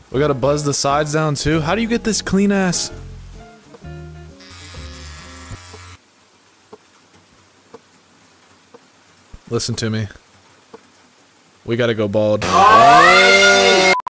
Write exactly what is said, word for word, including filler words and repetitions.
We gotta buzz the sides down too. How do you get this clean ass? Listen to me. We gotta go bald. Oh!